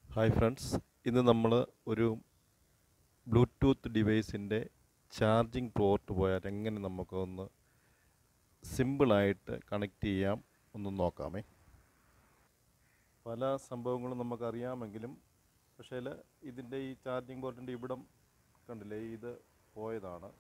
Hi friends, ഇന്ന് നമ്മൾ ഒരു ബ്ലൂടൂത്ത് ഡിവൈസിൻ്റെ ചാർജിങ് പോർട്ട് പോയാൽ എങ്ങനെ നമുക്കൊന്ന് സിമ്പിളായിട്ട് കണക്ട് ചെയ്യാം ഒന്ന് നോക്കാമേ. പല സംഭവങ്ങളും നമുക്കറിയാമെങ്കിലും പക്ഷേ ഇതിൻ്റെ ഈ ചാർജിങ് പോർട്ടിൻ്റെ ഇവിടം കണ്ടില്ലേ, ഇത് പോയതാണ്.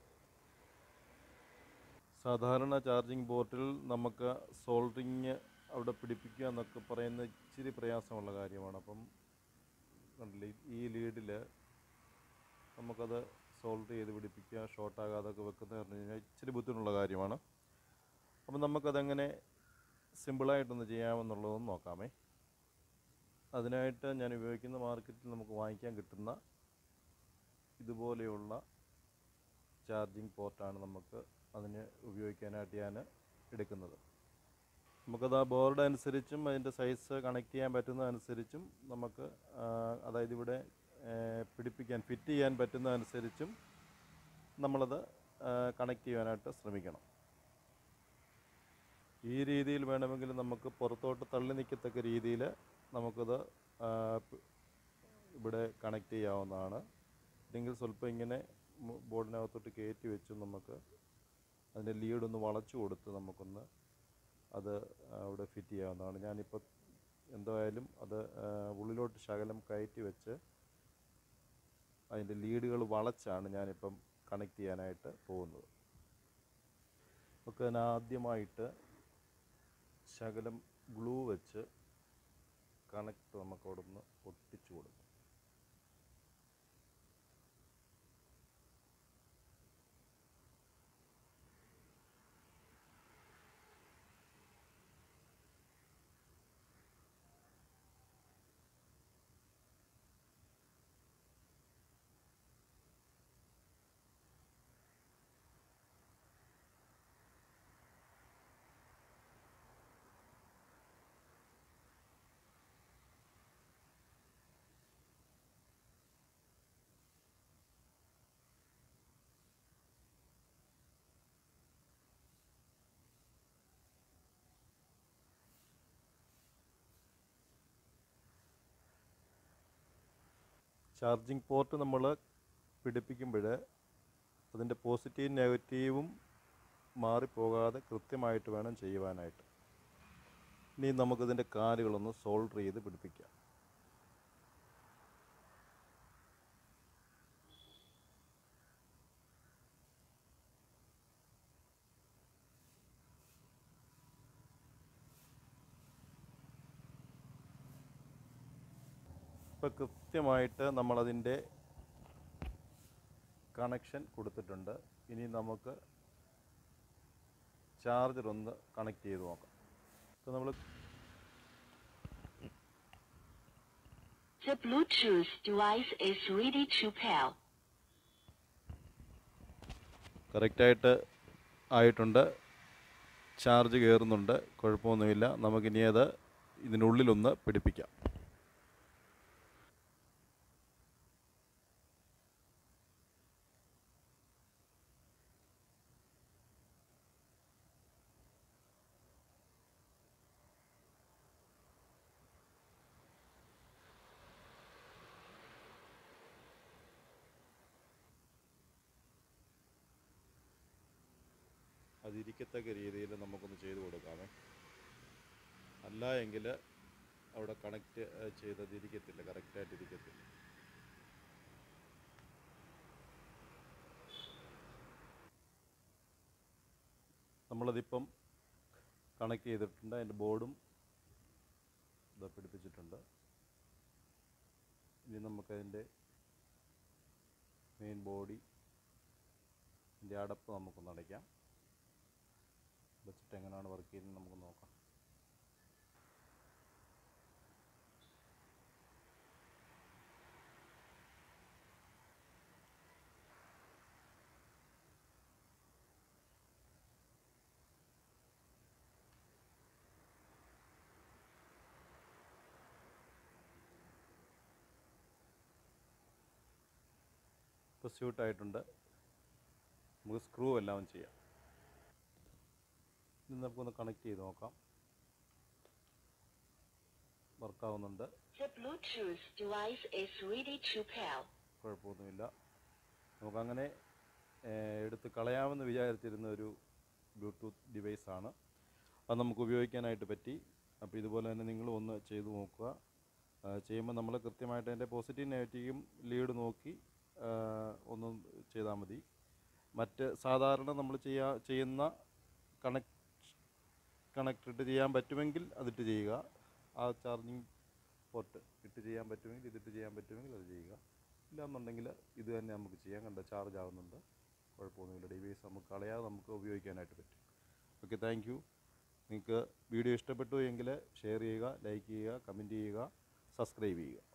സാധാരണ ചാർജിങ് പോർട്ടിൽ നമുക്ക് സോൾഡറിങ് അവിടെ പിടിപ്പിക്കുക എന്നൊക്കെ പറയുന്ന ഇച്ചിരി പ്രയാസമുള്ള കാര്യമാണ്. അപ്പം കണ്ടില്ലേ, ഈ ലീഡിൽ നമുക്കത് സോൾഡർ ചെയ്ത് പിടിപ്പിക്കുക, ഷോർട്ടാകാതൊക്കെ വെക്കുന്നത് പറഞ്ഞു കഴിഞ്ഞാൽ ഇച്ചിരി ബുദ്ധിമുട്ടുള്ള കാര്യമാണ്. അപ്പം നമുക്കതെങ്ങനെ സിമ്പിളായിട്ടൊന്ന് ചെയ്യാമെന്നുള്ളതൊന്ന് നോക്കാമേ. അതിനായിട്ട് ഞാൻ ഉപയോഗിക്കുന്ന മാർക്കറ്റിൽ നമുക്ക് വാങ്ങിക്കാൻ കിട്ടുന്ന ഇതുപോലെയുള്ള ചാർജിങ് പോർട്ടാണ് നമുക്ക് അതിന് ഉപയോഗിക്കാനായിട്ട് ഞാൻ എടുക്കുന്നത്. നമുക്കത് ആ ബോർഡ് അനുസരിച്ചും അതിൻ്റെ സൈസ് കണക്ട് ചെയ്യാൻ പറ്റുന്നതനുസരിച്ചും നമുക്ക് അതായത് ഇവിടെ പിടിപ്പിക്കാൻ ഫിറ്റ് ചെയ്യാൻ പറ്റുന്നതനുസരിച്ചും നമ്മളത് കണക്ട് ചെയ്യാനായിട്ട് ശ്രമിക്കണം. ഈ രീതിയിൽ വേണമെങ്കിൽ നമുക്ക് പുറത്തോട്ട് തള്ളി നിൽക്കത്തക്ക രീതിയിൽ നമുക്കത് ഇവിടെ കണക്ട് ചെയ്യാവുന്നതാണ്. അല്ലെങ്കിൽ സ്വല്പം ഇങ്ങനെ ബോർഡിനകത്തോട്ട് കയറ്റി വെച്ച് നമുക്ക് അതിൻ്റെ ലീഡൊന്ന് വളച്ചു കൊടുത്ത് നമുക്കൊന്ന് അത് അവിടെ ഫിറ്റ് ചെയ്യാവുന്നതാണ്. ഞാനിപ്പോൾ എന്തായാലും അത് ഉള്ളിലോട്ട് ശകലം കയറ്റി വെച്ച് അതിൻ്റെ ലീഡുകൾ വളച്ചാണ് ഞാനിപ്പം കണക്ട് ചെയ്യാനായിട്ട് പോകുന്നത്. ഒക്കെ ഞാൻ ആദ്യമായിട്ട് ശകലം ഗ്ലൂ വെച്ച് കണക്ട് നമുക്ക് അവിടെ നിന്ന് ഒട്ടിച്ചു കൊടുക്കും. ചാർജിങ് പോർട്ട് നമ്മൾ പിടിപ്പിക്കുമ്പോൾ അതിൻ്റെ പോസിറ്റീവും നെഗറ്റീവും മാറിപ്പോകാതെ കൃത്യമായിട്ട് വേണം ചെയ്യുവാനായിട്ട്. ഇനി നമുക്കിതിൻ്റെ കാലുകളൊന്ന് സോൾഡർ ചെയ്ത് പിടിപ്പിക്കാം. ഇപ്പോൾ കൃത്യമായിട്ട് നമ്മളതിൻ്റെ കണക്ഷൻ കൊടുത്തിട്ടുണ്ട്. ഇനി നമുക്ക് ചാർജർ ഒന്ന് കണക്ട് ചെയ്ത് നോക്കാം. ഇപ്പോൾ നമ്മൾ The Bluetooth device is ready to pair. കറക്റ്റായിട്ട് ആയിട്ടുണ്ട്, ചാർജ് കയറുന്നുണ്ട്, കുഴപ്പമൊന്നുമില്ല. നമുക്കിനി അത് ഇതിനുള്ളിലൊന്ന് പിടിപ്പിക്കാം. അതിരിക്കത്തക്ക രീതിയിൽ നമുക്കൊന്ന് ചെയ്ത് കൊടുക്കാമേ. അല്ല എങ്കിൽ അവിടെ കണക്റ്റ് ചെയ്തതിരിക്കത്തില്ല, കറക്റ്റായിട്ട് ഇരിക്കത്തില്ല. നമ്മളതിപ്പം കണക്ട് ചെയ്തിട്ടുണ്ട്, അതിൻ്റെ ബോർഡും ഇത് പിടിപ്പിച്ചിട്ടുണ്ട്. ഇനി നമുക്കതിൻ്റെ മെയിൻ ബോഡി ഇതിൻ്റെ അടപ്പ് നമുക്കൊന്ന് അടയ്ക്കാം. വെച്ചിട്ട് എങ്ങനെയാണ് വർക്ക് ചെയ്യുന്നത് നമുക്ക് നോക്കാം. ഇപ്പോൾ സ്യൂട്ടായിട്ടുണ്ട്. നമുക്ക് സ്ക്രൂ എല്ലാം ചെയ്യാം. ഇനി നമുക്കൊന്ന് കണക്ട് ചെയ്ത് നോക്കാം. വർക്കാവുന്നുണ്ട്. The Bluetooth device is ready to pair. കുഴപ്പമൊന്നുമില്ല. നമുക്കങ്ങനെ എടുത്ത് കളയാമെന്ന് വിചാരിച്ചിരുന്ന ഒരു ബ്ലൂടൂത്ത് ഡിവൈസാണ്. അത് നമുക്ക് ഉപയോഗിക്കാനായിട്ട് പറ്റി. അപ്പോൾ ഇതുപോലെ തന്നെ നിങ്ങളും ഒന്ന് ചെയ്തു നോക്കുക. ചെയ്യുമ്പോൾ നമ്മൾ കൃത്യമായിട്ട് അതിൻ്റെ പോസിറ്റീവ് നെഗറ്റീവും ലീഡ് നോക്കി ഒന്ന് ചെയ്താൽ മതി. മറ്റ് സാധാരണ നമ്മൾ ചെയ്യുന്ന കണക്ട് ഇട്ട് ചെയ്യാൻ പറ്റുമെങ്കിൽ അതിട്ട് ചെയ്യുക. ആ ചാർജിങ് പോർട്ട് ഇട്ട് ചെയ്യാൻ പറ്റുമെങ്കിൽ ഇതിട്ട് ചെയ്യാൻ പറ്റുമെങ്കിൽ അത് ചെയ്യുക. ഇല്ലയെന്നുണ്ടെങ്കിൽ ഇത് തന്നെ നമുക്ക് ചെയ്യാം. കണ്ട ചാർജ് ആകുന്നുണ്ട്, കുഴപ്പമൊന്നുമില്ല. ഡിവൈസ് നമുക്ക് കളയാതെ നമുക്ക് ഉപയോഗിക്കാനായിട്ട് പറ്റും. Okay, thank you. നിങ്ങൾക്ക് വീഡിയോ ഇഷ്ടപ്പെട്ടു എങ്കിൽ ഷെയർ ചെയ്യുക, ലൈക്ക് ചെയ്യുക, കമൻറ്റ് ചെയ്യുക, സബ്സ്ക്രൈബ് ചെയ്യുക.